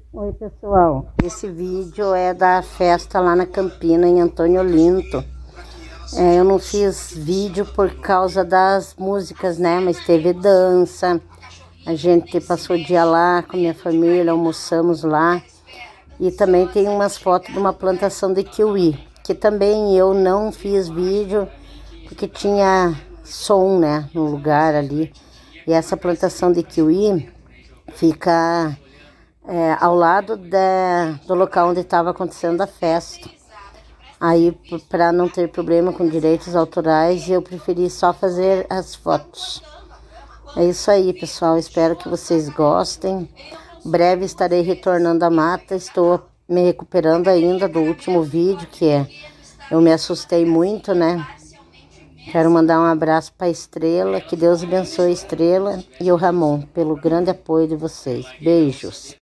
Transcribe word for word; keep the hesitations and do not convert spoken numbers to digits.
Oi pessoal, esse vídeo é da festa lá na Campina, em Antônio Olinto. É, eu não fiz vídeo por causa das músicas, né? Mas teve dança, a gente passou o dia lá com a minha família, almoçamos lá. E também tem umas fotos de uma plantação de kiwi, que também eu não fiz vídeo, porque tinha som, né, no lugar ali. E essa plantação de kiwi fica... É, ao lado da, do local onde estava acontecendo a festa. Aí, para não ter problema com direitos autorais, eu preferi só fazer as fotos. É isso aí, pessoal. Espero que vocês gostem. Breve estarei retornando à mata. Estou me recuperando ainda do último vídeo, que é... Eu me assustei muito, né? Quero mandar um abraço para a Estrela. Que Deus abençoe a Estrela e o Ramon, pelo grande apoio de vocês. Beijos.